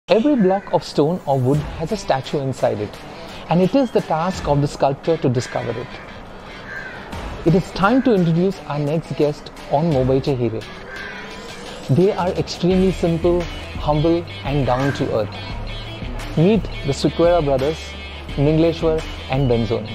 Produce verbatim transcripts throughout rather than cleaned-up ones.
Every block of stone or wood has a statue inside it, and it is the task of the sculptor to discover it. It is time to introduce our next guest on Mumbai Hire. They are extremely simple, humble and down to earth. Meet the Sequeira brothers, Ningleshwar and Benzoni.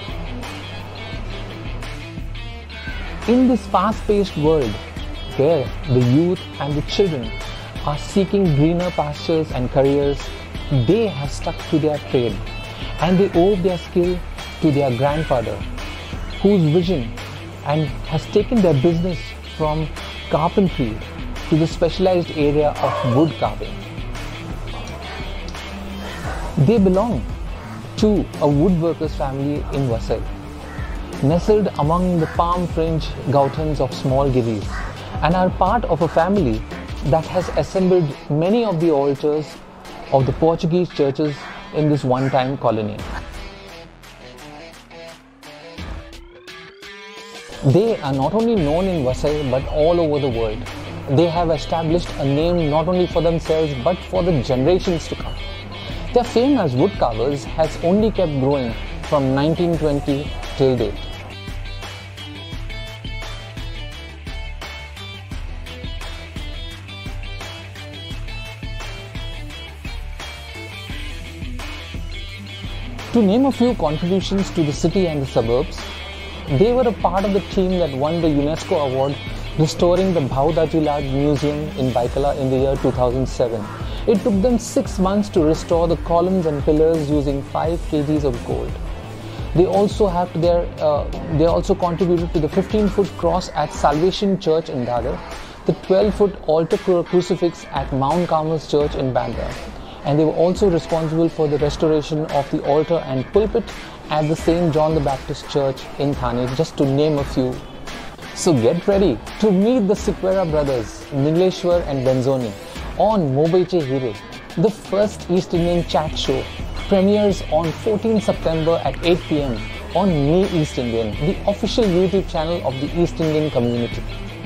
In this fast-paced world, where the youth and the children are seeking greener pastures and careers, they have stuck to their trade and they owe their skill to their grandfather, whose vision and has taken their business from carpentry to the specialized area of wood carving. They belong to a woodworkers family in Vasai, nestled among the palm fringe Gautans of small Giris, and are part of a family that has assembled many of the altars of the Portuguese churches in this one-time colony. They are not only known in Vasai but all over the world. They have established a name not only for themselves but for the generations to come. Their fame as wood carvers has only kept growing from nineteen twenty till date. To name a few contributions to the city and the suburbs, they were a part of the team that won the UNESCO award restoring the Bhaudaji Lad Museum in Baikala in the year two thousand seven. It took them six months to restore the columns and pillars using five kilograms of gold. They also have their, uh, they also contributed to the fifteen foot cross at Salvation Church in Dadar, the twelve foot altar crucifix at Mount Carmel's Church in Bandra, and they were also responsible for the restoration of the altar and pulpit at the Saint John the Baptist Church in Thane, just to name a few. So get ready to meet the Sequeira brothers, Ningleshwar and Benzoni, on Mumbai Hire. The first East Indian chat show premieres on fourteenth September at eight p m on Me East Indian, the official YouTube channel of the East Indian community.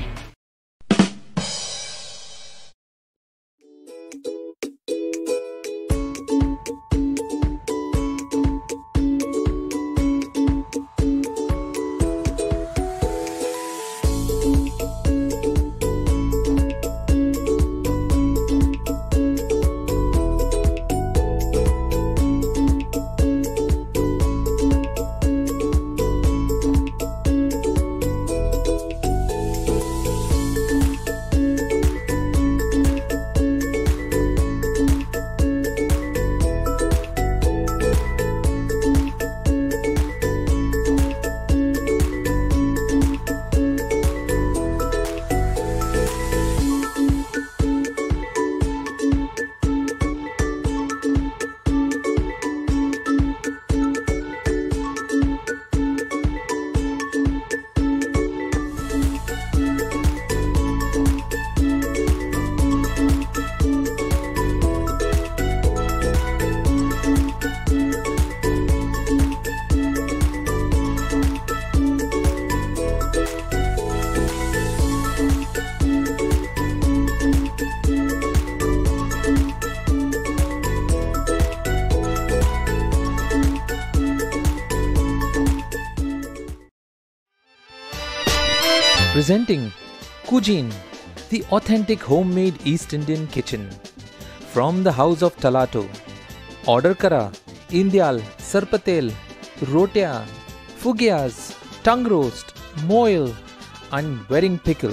Presenting Cuisine, the authentic homemade East Indian kitchen. From the house of Talato. Order kara, Indial, Sarpatel, Rotia, Fugias, tongue roast, moil and wedding pickle.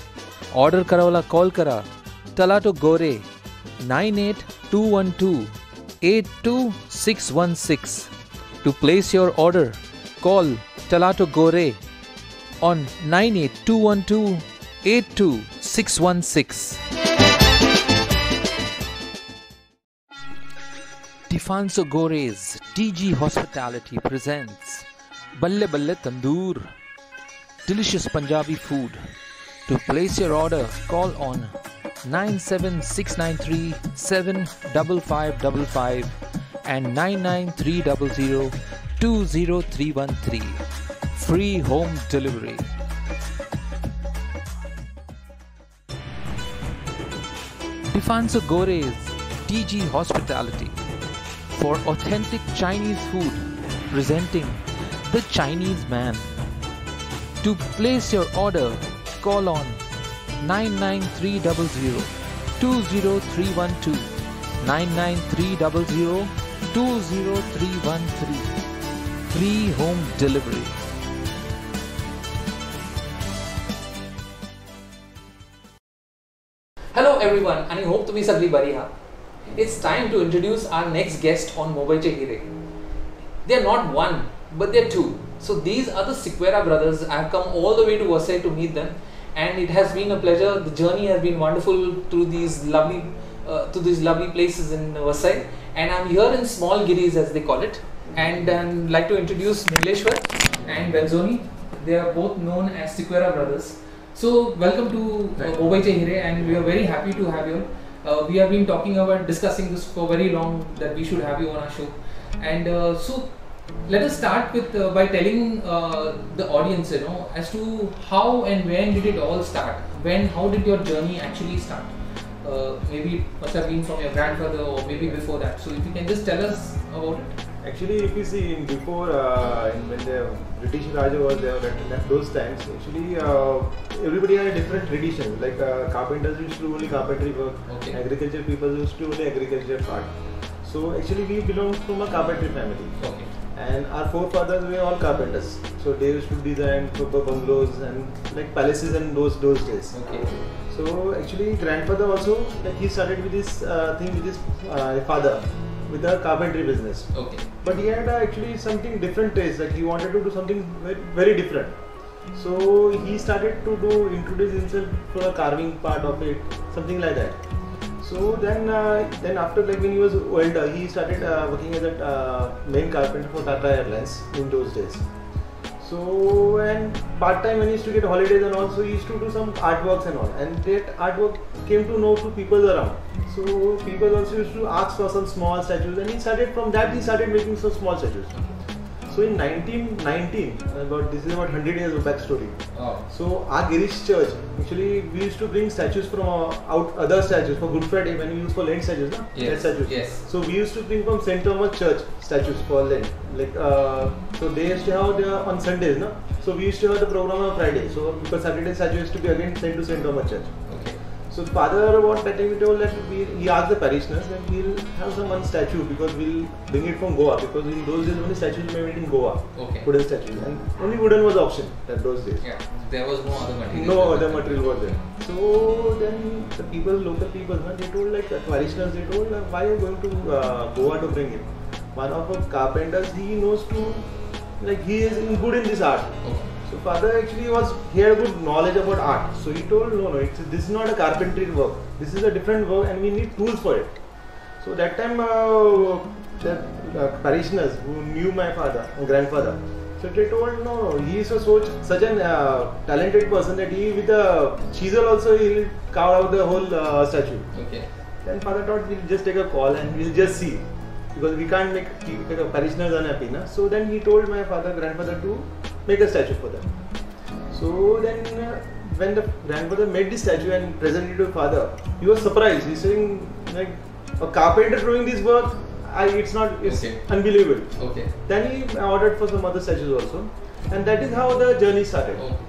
Order karawala call kara, Talato Gore, nine eight two one two eight two six one six. To place your order, call Talato Gore on nine eight two one two eight two six one six. Defanso Gore's T G Hospitality presents Balle Balle Tandoor, delicious Punjabi food. To place your order, call on nine seven six nine three seven five five five five and nine nine three zero zero two zero three one three. Free home delivery. Defanso Gore's D G Hospitality for authentic Chinese food presenting the Chinese man. To place your order, call on nine nine three zero zero two zero three one two, nine nine three zero zero two zero three one three. Free home delivery. Hello everyone, and I hope to be sabhi bariya. It's time to introduce our next guest on Mobache Hire. They are not one, but they are two. So these are the Sequeira brothers. I have come all the way to Vasai to meet them, and it has been a pleasure. The journey has been wonderful through these lovely, uh, to these lovely places in Vasai. And I'm here in Small Giris, as they call it. And I'd like to introduce Nileshwar and Benzoni. They are both known as Sequeira brothers. So welcome to uh, Mobache Hire, and we are very happy to have you. Uh, we have been talking about discussing this for very long, that we should have you on our show. And uh, so let us start with uh, by telling uh, the audience, you know, as to how and when did it all start? When, how did your journey actually start? Uh, maybe it must have been from your grandfather or maybe before that. So if you can just tell us about it. Actually, if you see in before, uh, in when the British Raja was there at those times, actually uh, everybody had a different tradition. Like uh, carpenters used to do only carpentry work, okay. Agriculture people used to do only agriculture part. So actually we belong from a carpentry family. Okay. And our forefathers were all carpenters. So they used to design proper bungalows and like palaces in those those days. Okay. So actually grandfather also, like he started with this uh, thing with his uh, father, with the carpentry business. Okay. But he had uh, actually something different taste, like he wanted to do something very, very different. So he started to do, introduce himself for a carving part of it, something like that. So then uh, then after, like when he was older, he started uh, working as a uh, main carpenter for Tata Airlines in those days. So and part time when he used to get holidays and also he used to do some artworks and all, and that artwork came to know to people around. So people also used to ask for some small statues, and he started from that he started making some small statues. So in nineteen nineteen, about this is about one hundred years of backstory. Oh. So our Girish church, actually we used to bring statues from uh, out other statues for Good Friday when we use for Lent statues, no? Yes. Lent statues. Yes. So we used to bring from Saint Thomas Church statues for Lent. Like uh, so they used to have their on Sundays, no? So we used to have the program on Friday. So because Saturday statue used to be again sent to Saint Thomas Church. Okay. So father, what that time we told that we, he asked the parishioners that we'll have some one statue because we'll bring it from Goa, because in those days only statues were made in Goa. Okay. Wooden statues, and only wooden was option at those days. Yeah. There was no other material. No other material was there. So then the people, local people, they told like the parishioners, they told like, why are you going to uh, Goa to bring him? One of our carpenters, he knows to, like he is in good in this art. Okay. So father actually was, he had a good knowledge about art. So he told, no, no, it's, this is not a carpentry work. This is a different work and we need tools for it. So that time uh, the uh, parishioners who knew my father, my grandfather, so they told, no, he is a such, such an uh, talented person that he with a chisel also he will carve out the whole uh, statue. Okay. Then father thought we'll just take a call and we'll just see. Because we can't make, make a parishioners unhappy. Na? So then he told my father, grandfather to make a statue for them. So then uh, when the grandfather made this statue and presented it to father, he was surprised. He's saying like a carpenter doing this work, I, it's not, it's okay. unbelievable. Okay. Then he ordered for some other statues also, and that is how the journey started. Okay.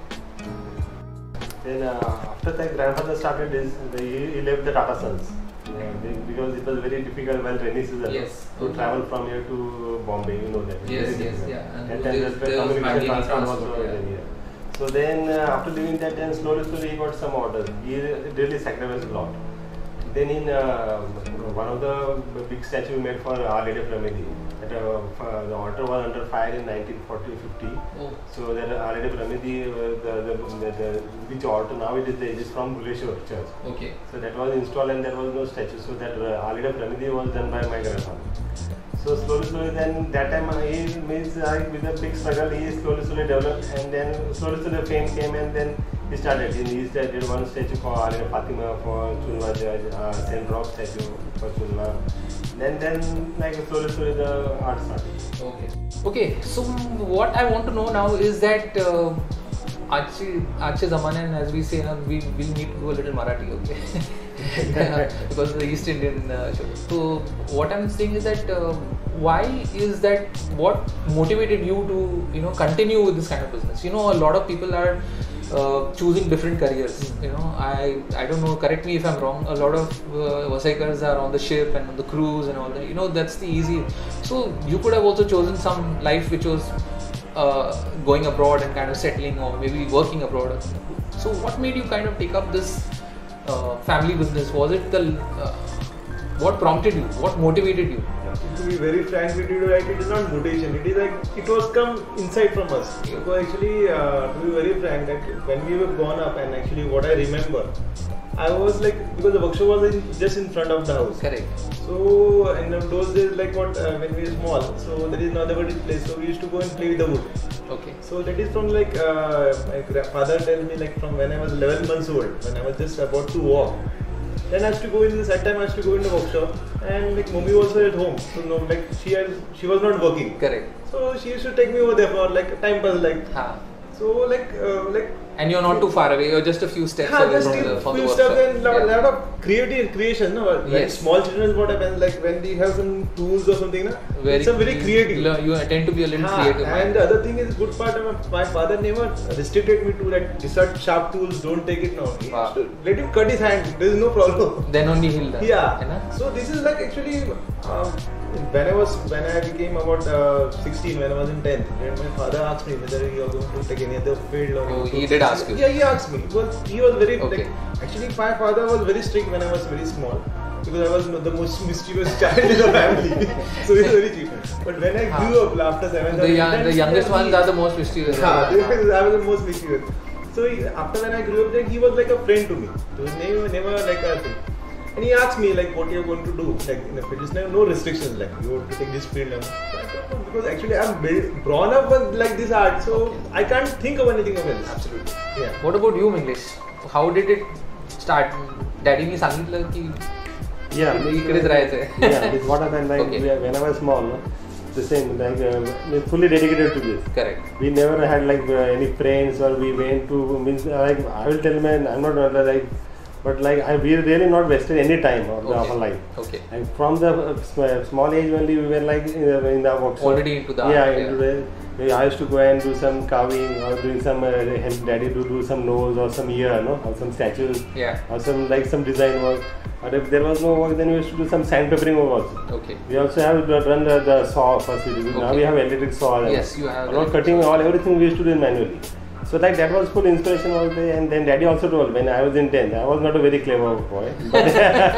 Then uh, after that grandfather started this, he, he left the Tata Sons. Yeah, because it was very difficult while rainy season yes. to okay. travel from here to Bombay, you know that. Yes, yes, yeah. And and there, then there was communication transport transport, also yeah. here. So then uh, after doing that, then slowly slowly he got some orders. He really sacrificed a lot. Then in uh, one of the big statue we made for Our Lady of Ramedi, that uh, the altar was under fire in nineteen forty fifty. Oh. So that Our Lady of Ramedi, uh, the, the, the, the which altar now it is, it is from Bhuleshwar Church. Okay. So that was installed and there was no statue. So that uh, Our Lady of Ramedi was done by my grandfather. So slowly, slowly, then that time uh, he means uh, with a big struggle, he slowly, slowly developed, and then slowly, slowly fame came, and then he started. He started one statue for Our Lady Fatima, for Chunwa, uh, Saint Rock statue for Chunwa. Then, then like slowly, slowly the art started. Okay. Okay. So what I want to know now is that uh, Ache Zamane, as we say, we will need to do a little Marathi. Okay. because of the East Indian uh, show. So what I'm saying is that uh, why is that? What motivated you to you know continue with this kind of business? You know, a lot of people are uh, choosing different careers. You know, I I don't know. Correct me if I'm wrong. A lot of uh, Vasaikars are on the ship and on the cruise and all that. You know, that's the easy. So you could have also chosen some life which was uh, going abroad and kind of settling, or maybe working abroad. So what made you kind of take up this uh, family business? Was it the uh, what prompted you? What motivated you? To be very frank with you, like, it is not motivation. It is like it was come inside from us. Yeah. Because actually, uh, to be very frank, that when we were gone up, and actually what I remember, I was like, because the workshop was in, just in front of the house. Correct. So in those days, like what uh, when we were small, so there is no other place. So we used to go and play with the wood. Okay. So that is from like uh, my grandfather tells me, like from when I was eleven months old, when I was just about to walk. Then I used to go in this. That time I used to go in the workshop, and like mommy was also at home. So no, like she had, she was not working. Correct. So she used to take me over there for like time pass, like. Ha. So like uh, like. And you're not too far away. You're just a few steps Yeah, away just from the, a from few the stuff workshop. and lot, Yeah. lot of creative creation. No, like Yes. small children, what happens like when they have some tools or something, na, Very, it's a very creative. You tend to be a little Ha, creative. and mind. the other thing is, good part of my father never restricted me to that. Research sharp tools, don't take it now. He Wow. used to let him cut his hand. There is no problem. Then only he'll learn. Yeah. You know? So this is like actually um, when I was when I became about uh, sixteen, when I was in tenth, when my father asked me whether you are going to take any other field or. Oh, he did ask you? Yeah, he asked me. It was he was very Okay. like actually my father was very strict when I was very small. Because I was the most mischievous child in the family, so it's very cheap. But when I grew up after seventh, The, young, the youngest ones are the most mischievous. yeah, I was the most mischievous. So he, after when I grew up, then he was like a friend to me. He was never, never like a thing. And he asked me like, what you're going to do? Like in the field, there's no restrictions. Like you have to take this field. And so I don't know, because actually I'm built, drawn up with like this art, so I can't think of anything else. Absolutely. Yeah. What about you, Minglesh? How did it start? Daddy ने सांगितलं की Yeah, इकडेच राहायचंय. yeah, this what happened like Okay. we- when I was small, no, the same like uh, we're fully dedicated to this. Correct. We never had like uh, any friends or we went to means uh, like I will tell man I'm not uh, like, but like I we really not wasted any time of, the, of Okay. our life. Okay. And from the uh, sm- small age only we were like in the, in the workshop. Already into the yeah, art, into yeah. the. I used to go and do some carving or doing some uh, help daddy to do some nose or some ear, no, or some statues. Yeah. Or some like some design work. Or if there was no work, then we used to do some sandpapering work also. Okay. We also have to run the, the saw first. We do. Now Okay. we have electric saw. Yes, you have A lot electric cutting, saw. all everything we used to do manually. So like that was full inspiration all day. And then daddy also told when I was in tenth, I was not a very clever boy. But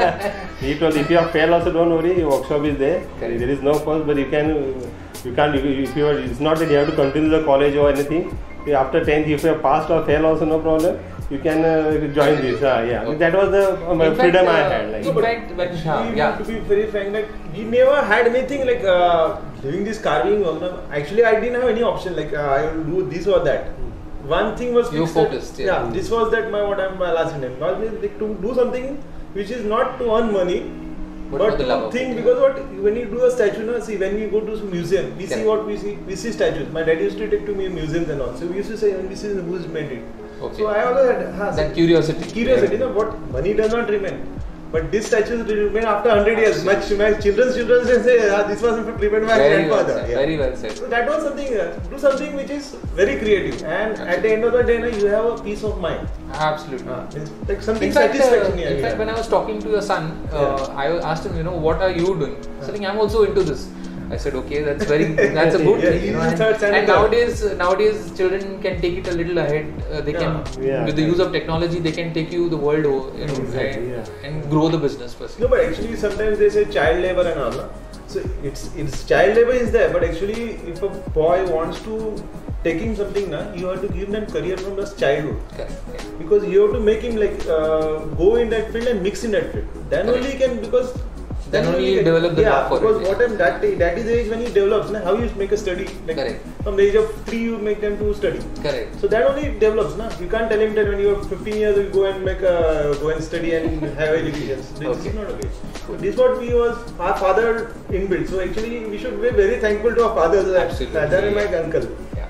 he told if you have failed also don't worry, your workshop is there. Correct. There is no cost, but you can, you can't. If you are, it's not that you have to continue the college or anything. After tenth, if you have passed or failed also no problem. You can uh, join this. Uh, yeah, Okay. that was the um, In fact, freedom I uh, had. Like. in fact, when Actually, yeah. to be very frank, like we never had anything like uh, doing this carving. Or, no, actually, I didn't have any option like uh, I will do this or that. One thing was You fixed that- focused, yeah. yeah, this was that my what I'm my last name. Not like to do something which is not to earn money, But but, for the love to of think it, because what when you do a statue, no, see when we go to some museum, we see Correct. what we see. We see statues. My dad used to take to me museums and all. So we used to say, this is who's made it. Okay. So I always had huh, That curiosity. Curiosity, no, what money does not remain. But this statue will remain after one hundred years. My, my children's children will say, ah, this was prepared by my Very well grandfather. said. Yeah. Very well said. So that was something, uh, do something which is very creative. And at the end of the day, no, you have a peace of mind. Absolutely. Uh, it's like something In fact, uh, satisfaction. yeah, in fact, yeah. when I was talking to your son, uh, Yeah. I asked him, you know, what are you doing? He's saying, I'm also into this. I said, okay, that's very, that's a good Yeah, thing, you know. he's And, third standard. and nowadays, nowadays, children can take it a little ahead. Uh, they can, Yeah. with the use of technology, they can take you the world over, you know, Exactly, and, yeah. and grow the business first. No, but actually sometimes they say child labor and all. No? So it's it's child labor is there, but actually if a boy wants to taking something, na, you have to give them career from his childhood. Correct. Yeah. Because you have to make him like uh, go in that field and mix in that field. Then Correct. only he can because. Then only he you can- develop the yeah, love for it, because yeah. what time that that is the age when he develops. Na, how you make a study like Correct. from the age of three you make them to study. Correct. So that only develops. Na? You can't tell him that when you are fifteen years you go and make a go and study and have education. This Okay. is not okay. So this is what we was our father inbuilt. So actually we should be very thankful to our fathers, Absolutely. rather than my uncle. Yeah.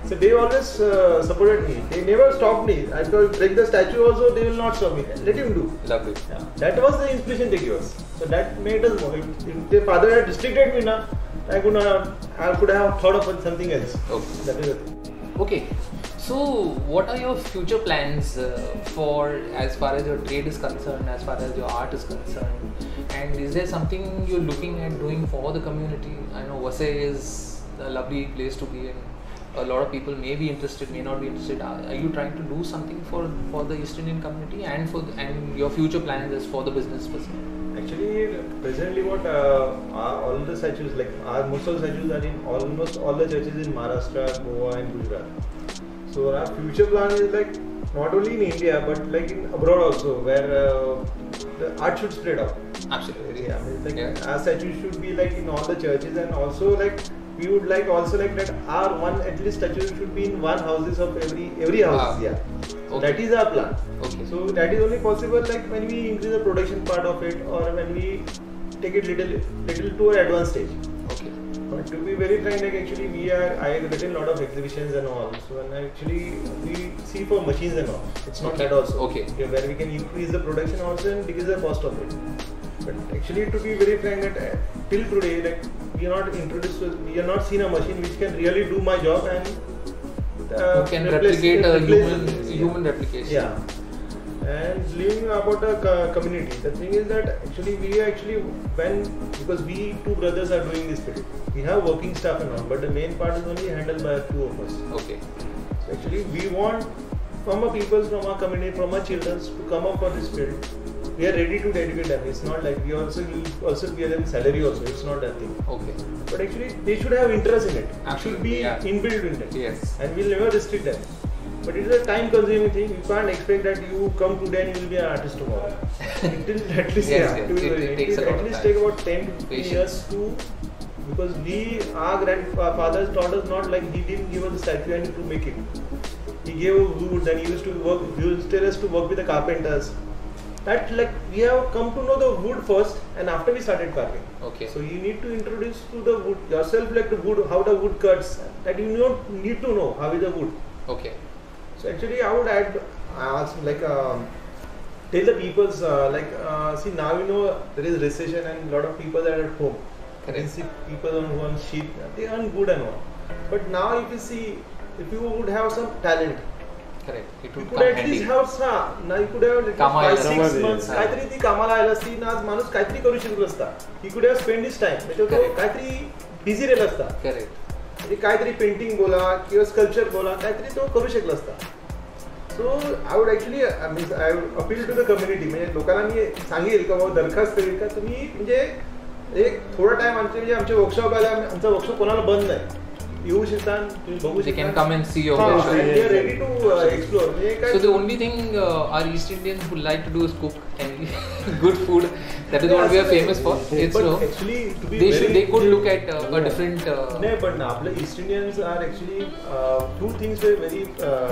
So they always uh, supported me. They never stopped me. I told break the statue also, they will not stop me. Let him do. Lovely. Yeah. That was the inspiration they gave us. So that made us more. If, if the father had restricted me, na, I could not. I could have thought of something else. Okay. That is the thing. Okay. So, what are your future plans uh, for as far as your trade is concerned, as far as your art is concerned? And is there something you're looking at doing for the community? I know Vasai is a lovely place to be in. A lot of people may be interested, may not be interested. Are, are you trying to do something for, for the East Indian community and for the, and your future plans is for the business person? Actually, presently, what uh, are all the statues like our most of the statues are in almost all the churches in Maharashtra, Goa, and Gujarat. So our future plan is like not only in India but like in abroad also, where uh, the art should spread out. Absolutely. Yeah, I mean, like Yeah. our statues should be like in all the churches, and also like we would like also like that our one at least statue should be in one houses of every every house. Wow. Yeah. So Okay. that is our plan. Okay. So that is only possible like when we increase the production part of it, or when we take it little little to an advanced stage. Okay. But to be very frank, like actually we are, I have written a lot of exhibitions and all. So and actually we see for machines and all. It's not Okay. that also. Okay. Okay, where we can increase the production also and decrease the cost of it. But actually, to be very frank, that uh, till today, like we are not introduced, to, we are not seen a machine which can really do my job and uh, You can replace- replicate a replace human the- yeah. human replication. Yeah. And living about a co- community, the thing is that actually we actually when because we two brothers are doing this field, we have working staff and all, but the main part is only handled by two of us. Okay. So actually we want from our people, from our community, from our children to come up for this field. We are ready to dedicate them. It's not like we also will also give them salary also. It's not that thing. Okay. But actually they should have interest in it. It should Absolutely, be yeah. inbuilt in it. Yes. And we'll never restrict them. But it is a time consuming thing. You can't expect that you come today and you will be an artist tomorrow. It will at least, Yes, yeah, yes. to be It- very- it it takes will a lot at of least time. take about ten to fifteen Patience. years to, because we, our grandfathers taught us not like he didn't give us the statue and to make it. He gave us wood and he used to work, he used to tell us to work with the carpenters. That like we have come to know the wood first and after we started carving. Okay. So you need to introduce to the wood yourself like the wood, how the wood cuts, that you not need to know how is the wood. Okay. So actually I would add, ask like um, tell the people's uh, like uh, see now you know there is recession and a lot of people are at home. You can Correct. see people on who earn cheap, they earn good and all. But now if you see, if you would have some talent, Correct. It you would could come at least handy. have some, now you could have like कामाला five, यायला six बरोबर months, आहे. काहीतरी ती कामाला आला असती ना आज माणूस काहीतरी करू शकलो असता. He could have spent his time, म्हणजे तो Correct. काहीतरी बिझी राहिला असता. Correct. म्हणजे काहीतरी पेंटिंग बोला किंवा स्कल्पचर बोला काहीतरी तो करू शकला असता. So I would actually I would appeal to the community, म्हणजे लोकांना मी सांगेल का बाबा दरखास्त करेल का तुम्ही म्हणजे एक थोडा टाइम आमचे म्हणजे आमचे वर्कशॉप आला, आमचा वर्कशॉप कोणाला बंद नाही, येऊ शकता तुम्ही बघू They can शकता. come and see your हा, workshop. and they are ready to uh, explore. म्हणजे काय So the only thing uh, our East Indians would like to do is cook and good food. That is what we are famous for. It's But no. actually, to be They very, should. They could look at uh, a different. Uh, नाही पण आपले East Indians are actually two things very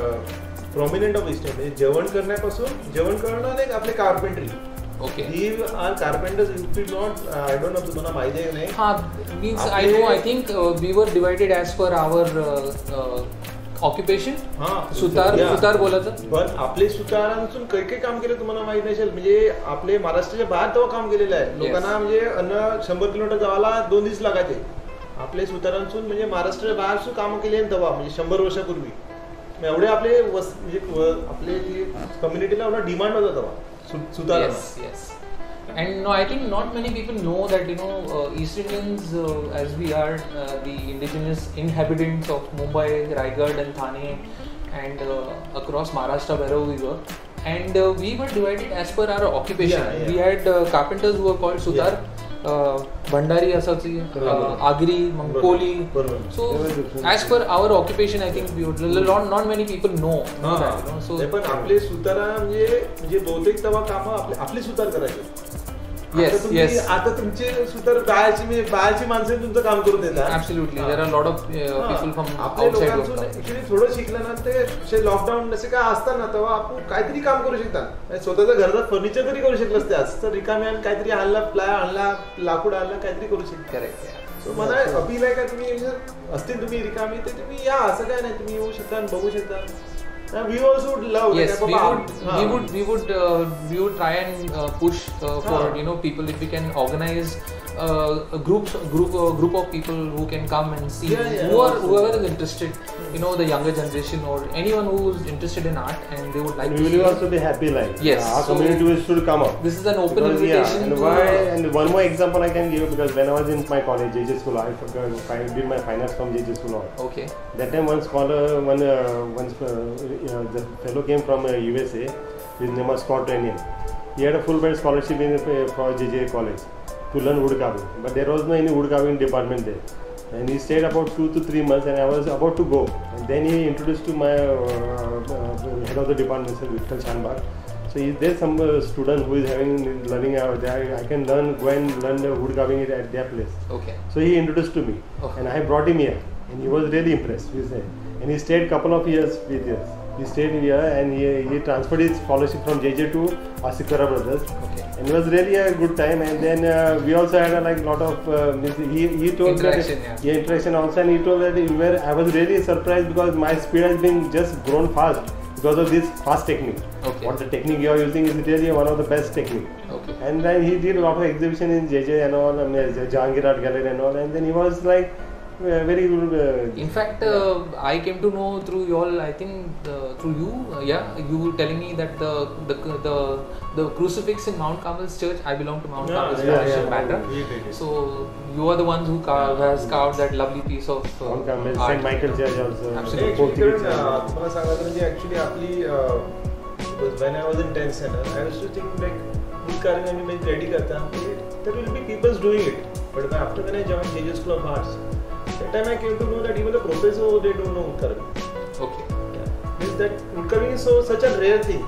prominent of East म्हणजे जेवण करण्यापासून जेवण करणं नाही आपले कार्पेंट्री. okay. ही are carpenters if you not I don't know तुम्हाला माहिती आहे नाही. Huh, means I आपले- know. I think uh, we were divided as per our uh, uh, occupation. हा सुतार yeah. सुतार बोलायचं. पण आपले सुतारांतून काही काही काम केलं तुम्हाला माहित नसेल, म्हणजे आपले महाराष्ट्राच्या बाहेर तेव्हा काम केलेलं आहे. लोकांना म्हणजे अन्न शंभर किलोमीटर जावाला दोन दिवस लागायचे. आपले सुतारांतून म्हणजे महाराष्ट्राच्या बाहेर सुद्धा कामं केली आहेत तेव्हा, म्हणजे शंभर वर्षापूर्वी. एवढे आपले वस म्हणजे व- आपले जे कम्युनिटीला एवढा डिमांड होता तेव्हा सु- सुतारांना. Yes, yes. And no, I think not many people know that you know uh, East Indians, uh, as we are uh, the indigenous inhabitants of Mumbai, Raigad, and Thane, and uh, across Maharashtra wherever we were, and uh, we were divided as per our occupation. Yeah, yeah. We had uh, carpenters who were called Sutar, Yeah. uh, Bhandari Asachi, uh, बरोबर. Agri, Mangkoli. बरोबर. So, as per our occupation, I think we would, not not many people know, know हा. that. You know, so नाही, पण आपले सुतारा म्हणजे म्हणजे बहुतेक तेव्हा कामं आपले आपले सुतार करायचे. Yes, आता तुम्ही- yes. आता तुमचे सुतार बाहेरची म्हणजे बाहेरची माणसं तुमचं काम करून देतात. Absolutely, हा. there are a lot of uh, हा. people from आपल्या outside लोकांचं work. ऍक्च्युली थोडं शिकलं ना ते असे लॉकडाऊन असे काय असतात ना तेव्हा आपण काहीतरी काम करू शकतात. स्वतःच्या घरात फर्निचर तरी करू शकलं असते. आज तर रिकाम्यान काहीतरी आणला, प्लाय आणला, लाकूड आणला, काहीतरी करू शकतो. Correct. Yeah. सो मला अपील आहे का तुम्ही असतील तुम्ही रिकामी तर तुम्ही या, असं काय नाही, तुम्ही येऊ शकता आणि बघू शकता. We also would love. Yes, like, we Papa, would, हाँ. we would, we would, uh, we would try and uh, push uh, for हाँ. you know people if we can organize uh, a group, group, uh, group of people who can come and see, Yeah, yeah, who are also. whoever is interested, you know, the younger generation or anyone who is interested in art and they would like And to we see will it. also be happy like. Yes, Our so community will should come up. This is an open Because, invitation. Yeah, and to, why? uh, And one more example I can give because when I was in my college, J J school, I forgot, I did my finance from J J school. Also. Okay. That time one scholar, one uh, one uh, uh, the fellow came from uh, U S A. His name was Scott Rennion. He had a full-time scholarship in uh, for J J college to learn wood carving, but there was no any wood carving department there. And he stayed about two to three months, and I was about to go. And then he introduced to my uh, uh, head of the department, Mister Vittal Chanbag. So is there some uh, student who is having learning out there? I can learn, go and learn the wood carving at their place. Okay. So he introduced to me, Okay. and I brought him here, and he was really impressed. He said, and he stayed couple of years with us. He stayed here, and he, he transferred his scholarship from J J to Asikara Brothers. Okay. And it was really a good time. And then uh, we also had a like lot of uh, he he told Interaction, that, yeah. yeah, interaction also, and he told that we were, I was really surprised because my speed has been just grown fast because of this fast technique. Okay. What the technique you are using is really one of the best technique. Okay. And then he did a lot of exhibition in J J and all, I mean, Jahangir Art Gallery and all, and then he was like uh, very good. Uh, In fact, uh, I came to know through y'all. I think uh, through you, uh, yeah, you were telling me that the the the the crucifix in Mount Carmel's church. I belong to Mount Yeah, Carmel's yeah, Foundation yeah. Matter. We did it. So you are the ones who carve, has carved that lovely piece of uh, Mount Carmel, art. Saint Michael Church also. Absolutely. Actually, Kiran, uh, तुम्हाला सांगायचं म्हणजे actually आपली uh, because when I was in tenth standard, I used to think like wood carving and when ready करता, there will be people doing it. But after when I joined J J School of Arts, that time I came to know that even the professors they don't know wood carving. Okay. Yeah. Means that wood carving is so such a rare thing.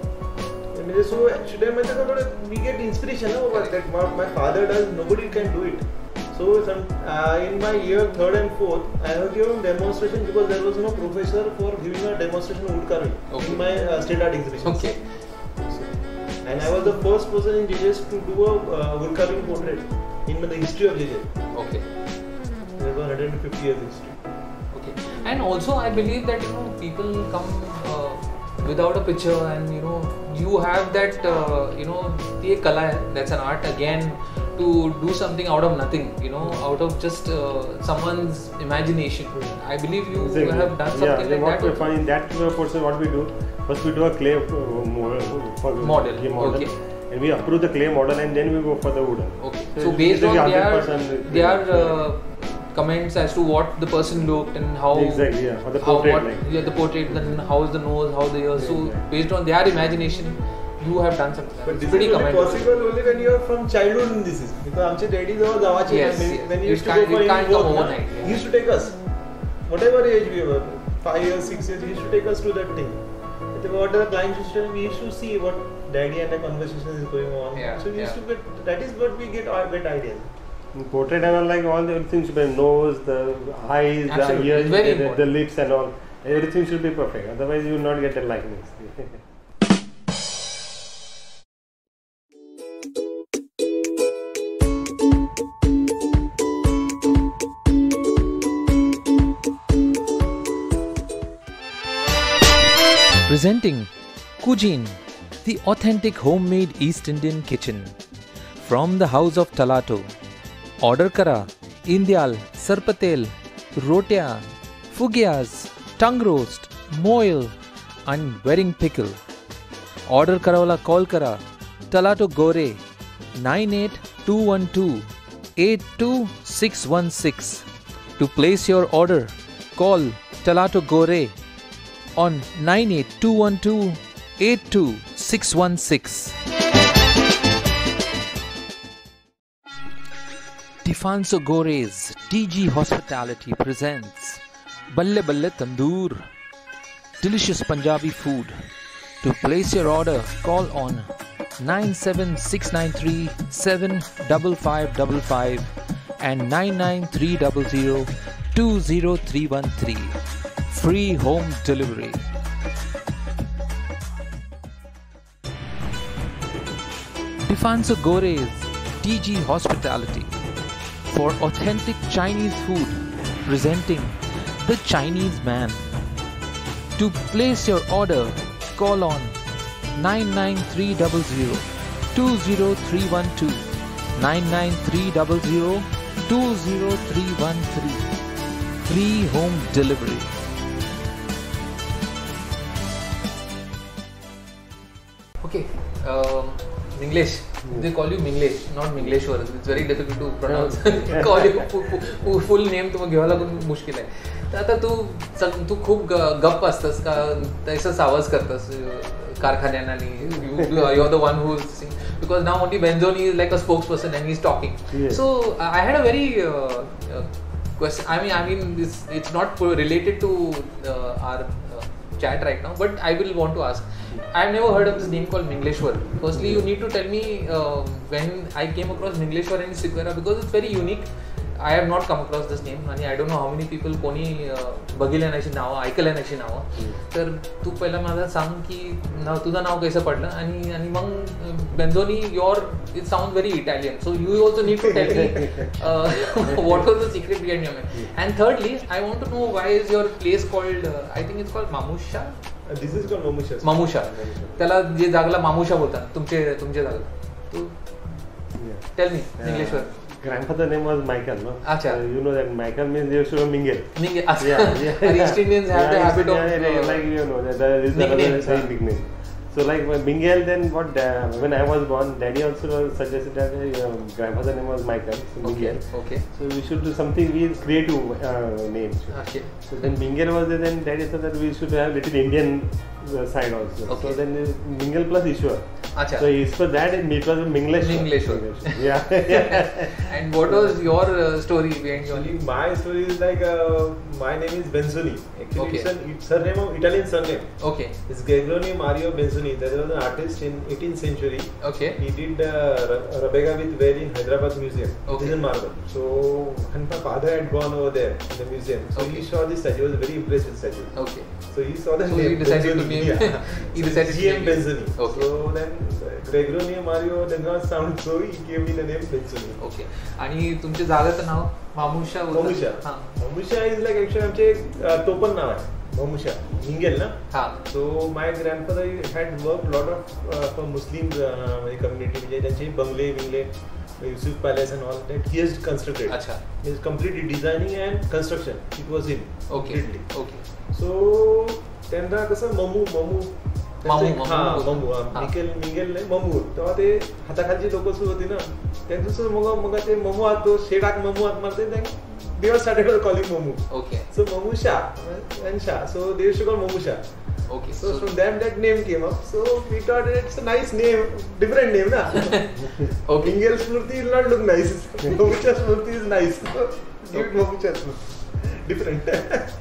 I mean, so actually, we get inspiration no, about that. What my father does, nobody can do it. So some, uh, in my year third and fourth, I have given demonstration because there was no professor for giving a demonstration of wood carving Okay. in my uh, state art exhibition. Okay. And I was the first person in J J to do a uh, wood carving portrait in the history of J J. Okay. There was one hundred fifty years history. Okay. And also, I believe that you know people come uh, without a picture, and you know you have that uh, you know the kala hai, that's an art again to do something out of nothing. You know, out of just uh, someone's imagination. I believe you Exactly. have done something yeah, like what that. we find in that uh, portion, what we do, first we do a clay uh, mo- for Model, yeah, model okay. and we approve the clay model, and then we go for the wooden. Okay. So So it based will be on their one hundred percent their uh, comments as to what the person looked and how Exactly, yeah, for the how portrait, what, like. yeah the portrait, then how's the nose, how the ears. So Exactly. based on their imagination, you have done something. But It's this pretty is only commendable. possible only when you are from childhood in this is because आमचे daddy जवळ जावाचे Yes, when, yes. when You you used to can't- go for you any can't come work, overnight, na, yeah. he used to take us whatever age we were five years six years he used to take us to that thing. What the client used to tell, we used to see what daddy and the conversation is going on. Yeah, So we used yeah. to get that is what we get our get ideas. In portrait and all, like all the everything should be nose, the eyes, Absolutely. the ears, It's very the, the important. lips and all. Everything should be perfect. Otherwise, you will not get the likeness. Presenting Cuisine, the authentic homemade East Indian kitchen. From the house of Talato. Order kara, Indial, Sarpatel, Rotia, Fugias, tongue roast, moil and wedding pickle. Order karawala call kara, Talato Gore, nine eight two one two eight two six one six. To place your order, call Talato Gore on nine eight two one two eight two six one six. Defanso Gore's T G Hospitality presents Balle Balle Tandoor, delicious Punjabi food. To place your order, call on nine seven six nine three seven five five five five and nine nine three zero zero two zero three one three. Free home delivery. Defanso Gore's T G Hospitality. for authentic Chinese food presenting the Chinese man. To place your order, call on nine nine three zero zero two zero three one two, nine nine three zero zero two zero three one three. Free home delivery. Okay, um, Minglish. They call you Minglish, not Mingleshwar. It's very difficult to pronounce. Call you full, full name तुम्हाला घ्यावं लागून मुश्किल आहे. तर आता तू तू खूप गप्प असतस का तसंच आवाज करतस कारखान्यानं आणि you are the one who is because now only Benzoni is like a spokesperson and he's talking. Yes. So I had a very uh, uh, question. I mean, I mean, this it's not related to uh, our uh, chat right now, but I will want to ask. I've never heard of this name called Mingleshwar. Firstly, you need to tell me uh, when I came across Mingleshwar in Sikara because it's very unique. I have not come across this name and I don't know how many people कोणी बघितलं नाही नाव ऐकलं नाही नाव तर तू पहिला मला सांग की नाव तुझं नाव कसं पडलं आणि आणि मग Benzoni your it sound very Italian so you also need to tell me what was the secret behind your name and thirdly I want to know why is your place called I think it's called Mamusha this is called Mamusha Mamusha त्याला जे जागला मामुशा बोलतात तुमचे तुमचे जागला तू tell me इंग्लिशवर Grandfather name was Michael, no? Acha. So you know that Michael means they used to mingle. Mingle. Yeah, yeah. East Indians have yeah, the habit of yeah, yeah, like you know that there is another nickname. So like mingle, then what? Uh, when I was born, Daddy also suggested that uh, grandfather name was Michael. So okay. Okay. So we should do something with creative uh, names. Okay. So then mingle was there. Then Daddy said that we should have little Indian uh, side also. Okay. So then uh, mingle plus Ishwar. Acha. So it's for that it was Mingleshwar. Mingleshwar. Yeah. And what was your uh, story behind your name? My story is like uh, my name is Benzoni. Actually, okay. it's an it's surname of Italian surname. Okay. It's Gregorio Mario Benzoni. There was an artist in eighteenth century. Okay. He did uh, Rebecca with Well in Hyderabad Museum. Okay. This is marble. So and my father had gone over there in the museum. So okay. he saw this statue. He was very impressed with the statue. Okay. So he saw the so name. he decided Benzoni. to name. Yeah. he decided G M Benzoni. Okay. So then Gregorio Mario does not sound so. He gave me the name Benzoni. Okay. आणि तुमच्या जागेचं नाव मामुशा होतं. मामुशा. हां. मामुशा is like actually आमचे टोपण नाव आहे. मामुशा. मिंगेल ना? हां. So my grandfather had worked lot of uh, for Muslim uh, community म्हणजे त्यांचे बंगले बिंगले Yusuf Palace and all that he has constructed. अच्छा. He is completely designing and construction. It was him. Okay. Completely. Okay. So त्यांना कसं ममू ममू मामू हा ममू Mikel Mingel नाही ममू तेव्हा ते हाताखालची लोक सुरू होती ना त्यांचं मग मग ते ममू हात तो शेडाक ममू हात मारते they all started calling Momu. Okay. So Momu Shah and Shah. So they used to call Momu Shah. Okay. So, so from them that name came up. So we thought it's a nice name, different name, na? Okay. Mingel Smurti will not look nice. Momucha Smurti is nice. So give it Momucha Smurti. Different.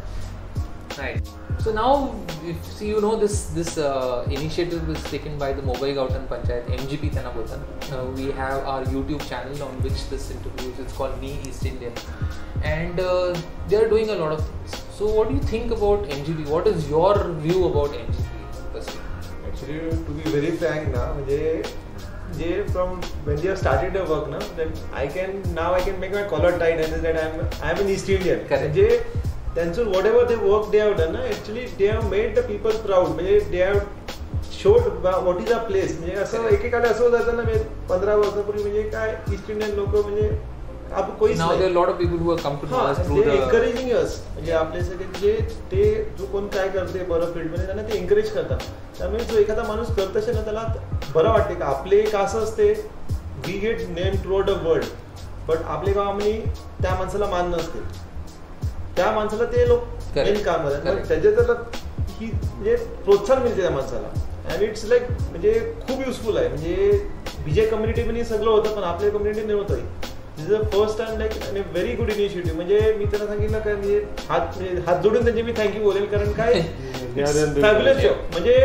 Right. So now, if see, you know this this uh, initiative was taken by the Mumbai Gautam Panchayat, M G P Tana Botan. Uh, we have our YouTube channel on which this interview is. It's called Me East Indian, and uh, they are doing a lot of things. So what do you think about M G P? What is your view about M G P? Actually, to be very frank, na, they from when they have started the work, na, then I can now I can make my collar tight and say that I'm I'm an East Indian. Correct. Then so whatever the work they have done, actually they have made the people proud. They have showed what is our place. म्हणजे असं एकेकाला असं होतं ना म्हणजे पंधरा वर्षापूर्वी म्हणजे काय ईस्ट इंडियन लोक म्हणजे आप कोणीच now there are a lot of people who have come to know us through the the encouraging us म्हणजे आपल्यासाठी जे ते जो कोण काय करते बरं फील्ड मध्ये त्यांना ते एन्करेज करतात. त्यामुळे जो एखादा माणूस करत असेल ना त्याला बरं वाटते का आपले एक असं असते we get name through the world but आपल्या गावामध्ये त्या माणसाला मान नसते. त्या माणसाला ते लोक मेन काम करतात त्याच्या त्याला ही म्हणजे प्रोत्साहन मिळते त्या माणसाला अँड इट्स लाईक म्हणजे खूप युजफुल आहे. म्हणजे बीजे कम्युनिटी पण सगळं होतं पण आपल्या कम्युनिटी नव्हतं. This is the first time like a very good initiative. म्हणजे मी त्यांना सांगितलं काय म्हणजे हात म्हणजे हात जोडून त्यांचे मी थँक्यू बोलेल कारण काय फॅब्युलस जॉब म्हणजे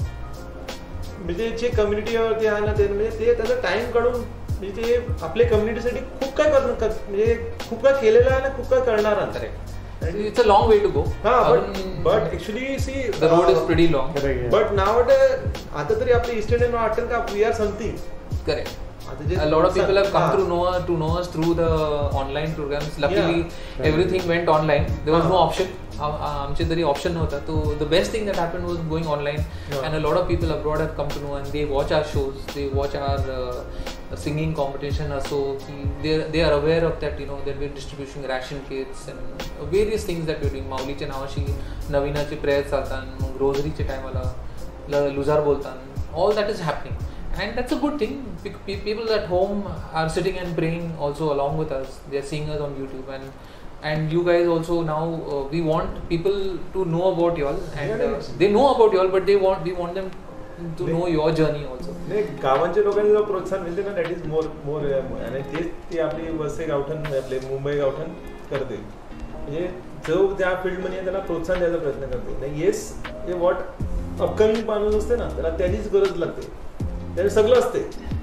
म्हणजे जे कम्युनिटीवरती आहे ना ते म्हणजे ते त्याचा टाइम काढून म्हणजे ते आपल्या कम्युनिटीसाठी खूप काय करणार म्हणजे खूप काय केलेलं आहे ना खूप काय करणार आहे. It's a long way to go. हाँ, but but actually see the road is pretty long. But nowadays आता तरी आपले ईस्ट इंडियन वाटतं का we are something. Correct. A lot of people have come through know to know us through the online programs. Luckily, yeah. everything went online. There was no option. आमचे तरी option नव्हता. So the best thing that happened was going online, yeah. and a lot of people abroad have come to know, and they watch our shows. They watch our uh, singing competition. So they they are aware of that. You know that we're distributing ration kits and various things that we're doing. माऊलीच्या नावाशी नवीनाचे prayers जातात, रोजरीचे टायमाला लुजार बोलतात. All that is happening. And that's a good thing. People at home are sitting and praying also along with us. They are seeing us on YouTube, and and you guys also now. Uh, we want people to know about y'all, and uh, they know about y'all, but they want we want them to know your journey also. नाही गावांच्या लोकांनी जो प्रोत्साहन मिळते ना, that is more more आणि तेच ते आपली वसई गावठण आपले मुंबई गावठण करते. म्हणजे जो त्या फील्डमध्ये त्याला प्रोत्साहन द्यायचा प्रयत्न करते. नाही येस हे वॉट अपकमिंग माणूस असते ना, त्याला त्याचीच गरज लागते. त्याने सगळं असते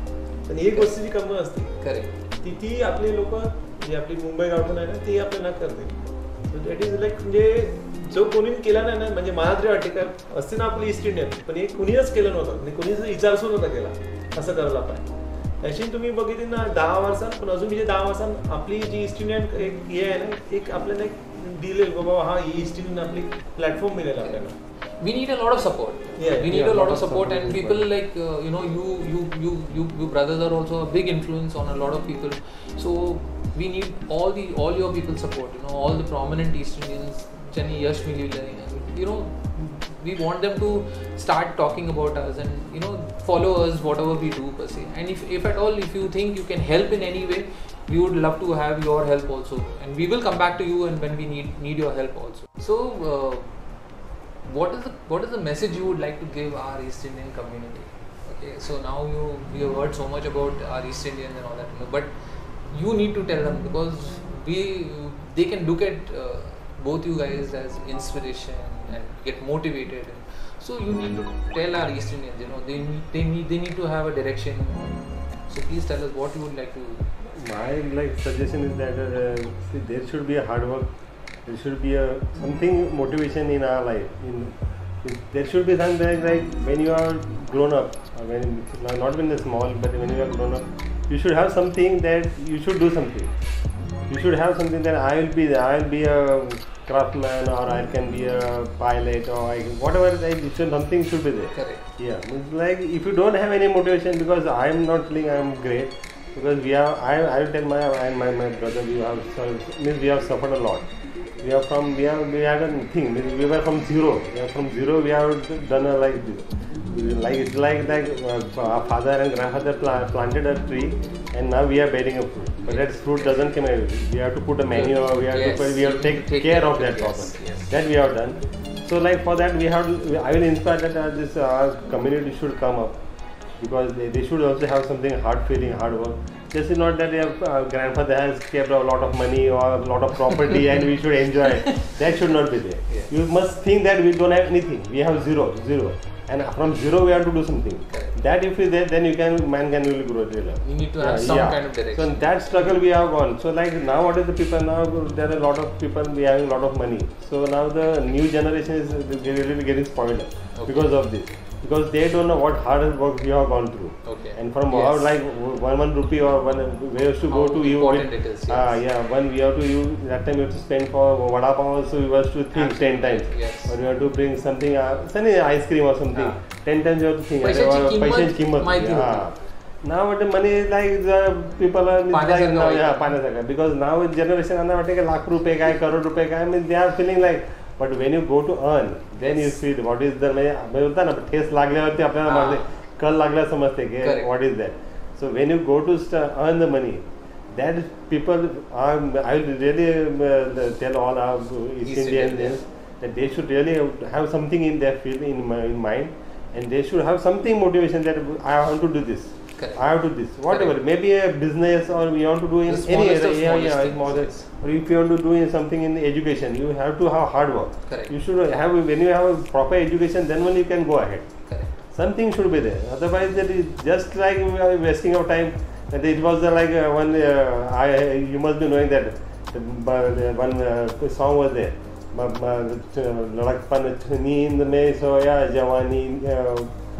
पण एक गोष्टीची कमी असते. करेक्ट. ती ती आपली लोक जी आपली मुंबई गावठण आहे ना, ती आपल्याला करते. दॅट इज लाईक म्हणजे जो कोणी केला नाही ना, म्हणजे मला तरी वाटते का असते ना आपली ईस्ट इंडियन, पण हे कुणीच केलं नव्हतं आणि कुणीच विचार सुद्धा नव्हता केला असं करायला पाहिजे. अशी तुम्ही बघितली ना दहा वर्षांत, पण अजून म्हणजे दहा वर्षांत आपली जी ईस्ट इंडियन एक हे आहे ना, एक आपल्याला एक दिलेल बाबा हा ईस्ट इंडियन आपली प्लॅटफॉर्म मिळेल आपल्याला. We need a lot of support. Yeah, we need yeah, a lot of support, and people like uh, you know you you you you you brothers are also a big influence on a lot of people. So we need all the all your people support. You know all the prominent East Indians, Jenny Yash Milila, you know we want them to start talking about us and you know follow us whatever we do per se. And if if at all if you think you can help in any way, we would love to have your help also, and we will come back to you and when we need need your help also. So. Uh, What is the what is the message you would like to give our East Indian community? Okay, so now you we have heard so much about our East Indians and all that, you know, but you need to tell them because we they can look at uh, both you guys as inspiration and get motivated. So you need to tell our East Indians, you know, they need, they need they need to have a direction. So please tell us what you would like to. My like suggestion is that uh, see, there should be a hard work. There should be a something motivation in our life. In, in there should be something like when you are grown up, or when not when you're small, but when you are grown up, you should have something that you should do something. You should have something that I will be. I will be a craftsman, or I can be a pilot, or I, whatever. Like, should, something should be there. Correct. Yeah, it's like if you don't have any motivation, because I am not feeling I am great, because we have. I I will tell my I, my my brother, we have means we have suffered a lot. We are from we have we had a thing. We were from zero. We are from zero. We have done a like this. Like it's like that. Uh, our father and grandfather pla- planted a tree, and now we are bearing a fruit. But that fruit doesn't come out. We have to put a manure. We have yes. to put, we have to take, take care care of that yes. problem. Yes. That we have done. So like for that we have. I will inspire that uh, this uh, community should come up, because they, they should also have something hard feeling, hard work. This is not that their uh, grandfather has kept a lot of money or a lot of property and we should enjoy it. That should not be there. Yeah. You must think that we don't have anything. We have zero, zero. And from zero we have to do something. Correct. That if is there, then you can, man can really grow really. You need to have yeah, some yeah. kind of direction. So that struggle we have gone. So like now what is the people now, there are a lot of people, we having a lot of money. So now the new generation is really getting spoiled okay. because of this. Because they don't know what hard work we have gone through. Okay. And from yes. our like one one rupee or one we used to How go to you. Important it is. Yes. Ah yeah, one we have to you that time we have to spend for vada pav also we have to think ten times. Yes. Or we have to bring something uh, any ice cream or something. Ah. ten times you have to think. पैशाची किंमत किंमत. माहिती Yeah. Now what the money is like the people are like now yeah पाण्यासारखं because now generation आता वाटते की लाख रुपये काय करोड रुपये काय means they are feeling like. But when you go to earn, then you feel what is the म्हणजे बोलता ना ठेस लागल्यावरती आपल्याला मारते कल लागल्या समजते की what is that. So when you go to earn the money, that people are, I will really uh, tell all our East, East Indians Indian, that they should really have something in their field in, in mind, and they should have something motivation that I want to do this. Correct. I have to do this. Whatever, Correct. Maybe a business or we want to do in any area. Yeah, yeah, modest. Or if you want to do something in education, you have to have hard work. Correct. You should have when you have a proper education, then only you can go ahead. Correct. Something should be there. Otherwise, that is just like we are wasting our time. That it was uh, like uh, one. Uh, I you must be knowing that uh, one uh, song was there. लड़कपन नींद में सोया जवानी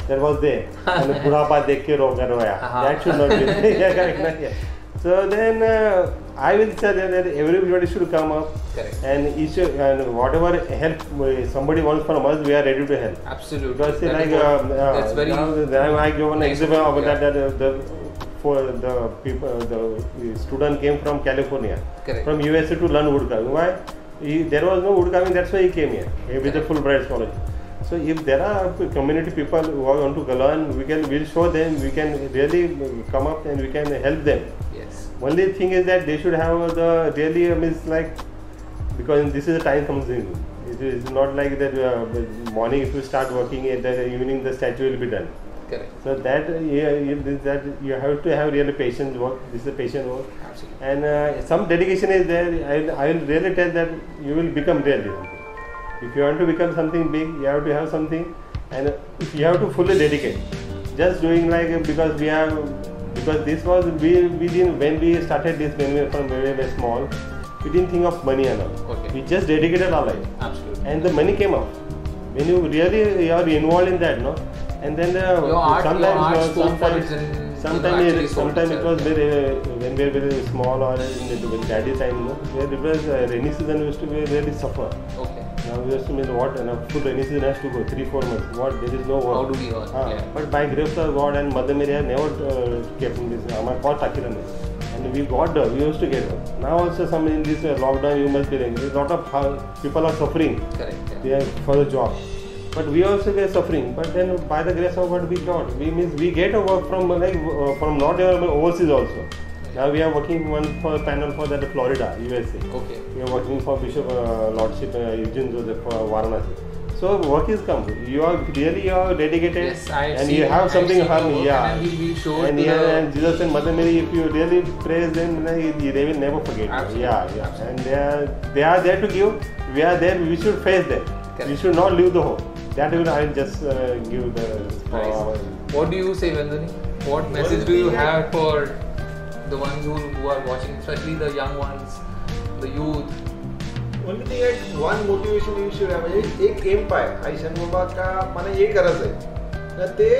that was there. And बुढ़ापा देख के रो करवाया. That should not be. Yeah, correct. Yeah. So then uh, I will say that everybody should come up. Correct. And each and whatever help somebody wants from us, we are ready to help. Absolutely. Because That like is what- uh, uh, that's very then I give an nice example of of you, that, that uh, the for the people the student came from California, Correct. from U S A to learn wood carving. Why? He, there was no wood carving, that's why he came here eh, with the Correct. Fulbright scholarship. So if there are community people who want to learn, we can we'll show them, we can really come up and we can help them. Yes. Only thing is that they should have the really uh, means like, because this is the time comes in. It is not like that uh, morning if you start working and then evening the statue will be done. Correct. So that uh, yeah, you, that you have to have really patient work. This is a patient work. Absolutely. And uh, some dedication is there. I, I will really tell that you will become really something. If you want to become something big, you have to have something, and you have to fully dedicate. Just doing like because we have, because this was we we didn't when we started this when we were from very very small, we didn't think of money and all. Okay. We just dedicated our life, Absolutely. and the money came up. When you really are involved in that, no, and then uh, Your art, sometimes your art uh, spoke for sometimes. its in- Sometimes, you know, actually it, sold sometimes it itself, was yeah. very, uh, when we were very small or in the when daddy time, no, where it was uh, rainy season used to be really suffer. Okay. Now we used to mean what, and full rainy season has to go three, four months. What, there is no work. How do we earn? Ah, Yeah. But by grace of God and Mother Mary have never uh, kept in this. Our God takiran and we got the, we used to get it. Now also some in this uh, lockdown you must be like, a lot of uh, people are suffering. Correct. Yeah. They are for the job. But we also were suffering. But then by the grace of God we got. We means we get a work from uh, like uh, from not even overseas also. Now we are working one for panel for that Florida, U S A. Okay. We are working for Bishop uh, Lordship uh, Eugene Joseph for Varanasi. So work is come. You are really you are dedicated, Yes, I've and seen, you have I've something seen hard. your work, Yeah. and we, we showed And, to yeah, the, and Jesus and Mother Mary, if you really praise them, like, they will never forget. you. Absolutely. Yeah, yeah. And they are they are there to give. We are there. We should face them. Correct. We should not leave the hope. That will I will just uh, give the. Nice. What do you say, Vandani? What message do you have for the ones who, who are watching, especially the young ones, the youth? Only thing at one motivation you should have म्हणजे एक M पाय आयुष्यात बाबा का मला हे करायचं आहे तर ते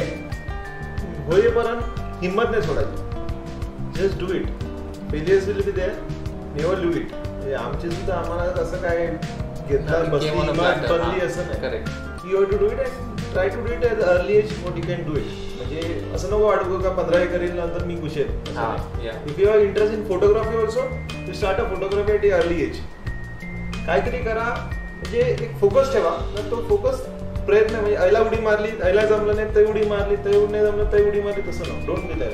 होईपर्यंत हिंमत नाही सोडायची just do it failures will be there never leave it म्हणजे आमचे सुद्धा आम्हाला असं काय घेतला बसली इमारत बनली असं नाही correct you have to do it and try to do it at early age what you can do it म्हणजे असं नको वाटू का पंधरावी करेल नंतर मी खुश आहे if you are interest in photography also to start a photography at early age काहीतरी करा म्हणजे एक फोकस ठेवा तर तो फोकस प्रयत्न म्हणजे आईला उडी मारली आईला जमलं नाही तरी उडी मारली तरी नाही जमलं तरी उडी मारली तसं ना डोंट बी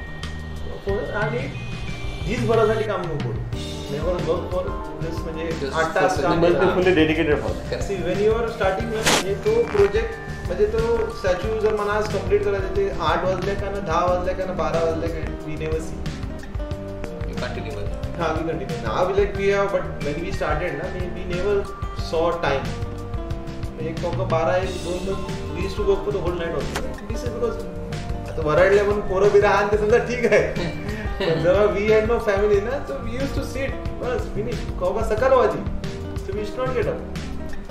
देअर आणि हीच भरासाठी काम नको नेव्हर वर्क फॉर जस्ट म्हणजे आठ तास काम fully dedicated for see when you are starting म्हणजे तो प्रोजेक्ट म्हणजे तो स्टॅच्यू जर मला आज कम्प्लीट करायचं ते आठ वाजले का ना दहा वाजले का ना बारा वाजले का we never see continue with it. हाँ we continue. Now we like we have, but when we started ना we we never saw time. एक तो बारा एक दोन दोन we used to work for the whole night also. This is because आता वराडले पण पोरं बिरा आणि ते समजा ठीक आहे. पण जेव्हा we had no family ना so we used to sit बस finish कौवा सकाळ वाजी. So we used not get up.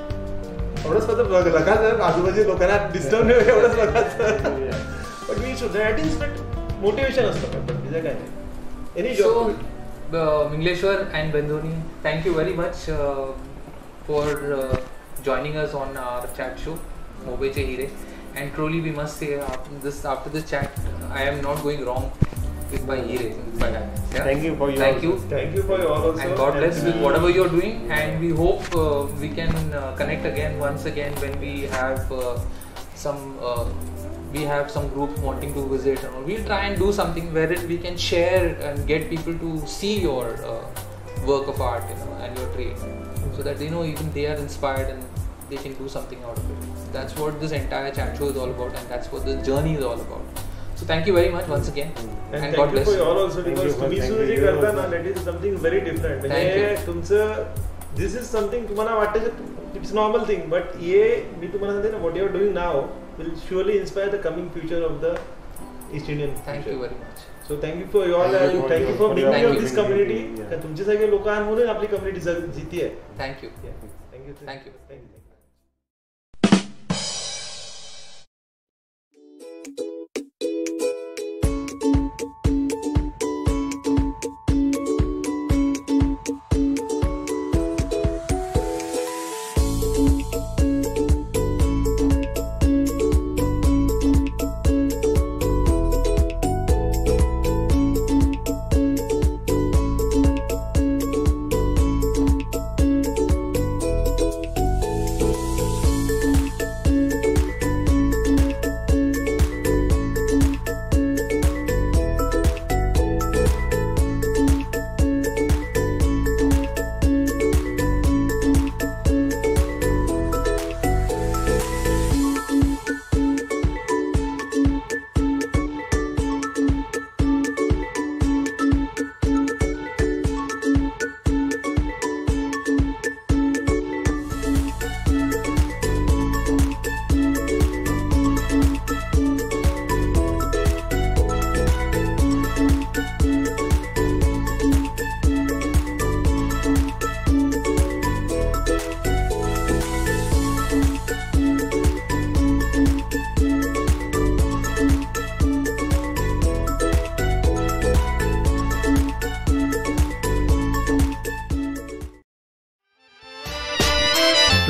एवढंच फक्त लगायचं आजूबाजू लोकांना डिस्टर्ब नाही एवढंच लगायचं. But we should that is motivation असतं पण तिचं काय नाही. Any job. So, uh, Mingleshwar and Bandhoni, thank you very much uh, for uh, joining us on our chat show, Mobeche Hire. And truly, we must say after this after this chat, I am not going wrong with my Hire, with my guy. Yeah? Thank you for your. Thank you. Thank you for your all also. And God bless with whatever you're doing. And we hope uh, we can uh, connect again once again when we have uh, some. Uh, we have some group wanting to visit, and we'll try and do something wherein we can share and get people to see your uh, work of art, you know, and your trade, so that they know even they are inspired and they can do something out of it. That's what this entire chat show is all about, and that's what the journey is all about. So thank you very much once again, and, and God God bless bless you for you all also, because you. तुम्ही Thank सुद्धा you. जे करता ना that is something very different. म्हणजे तुमचं this is something तुम्हाला वाटतं it's normal thing, but ये मी तुम्हाला सांगते ना what you are doing now will surely inspire the coming future of the East Indian future. Thank you very much. So thank you for you all, Thank you and for thank you your- for for being your of this community. yeah. तुमचे सगळे लोक आहेत म्हणून आपली community जिती आहे. Thank you. Thank you. Thank you. Thank you.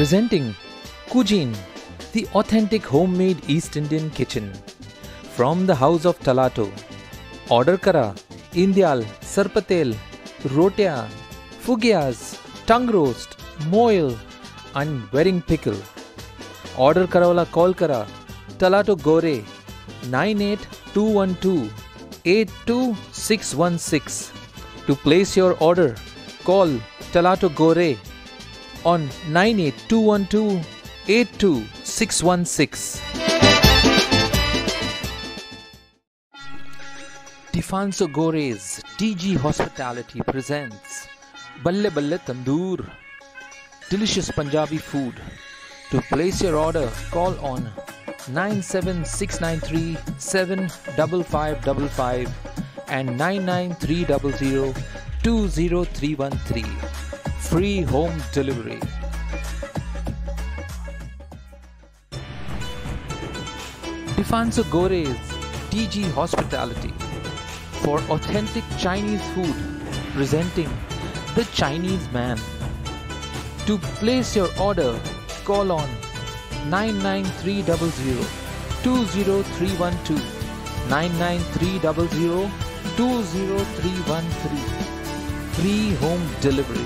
Presenting Cuisine, the authentic homemade East Indian kitchen. From the house of Talato. Order kara, Indial, Sarpatel, Rotia, Fugias, tongue roast, moil and wedding pickle. Order karawala call kara, Talato Gore, nine eight two one two eight two six one six. To place your order, call Talato Gore on nine eight two one two eight two six one six. Defanso Gore's T G Hospitality presents Balle Balle Tandoor, delicious Punjabi food. To place your order, call on nine seven six nine three seven five five five five and nine nine three zero zero two zero three one three. Free home delivery. Defanso Gore's T G Hospitality for authentic Chinese food, presenting the Chinese man. To place your order, call on nine nine three zero zero two zero three one two, nine nine three zero zero two zero three one three. Free home delivery.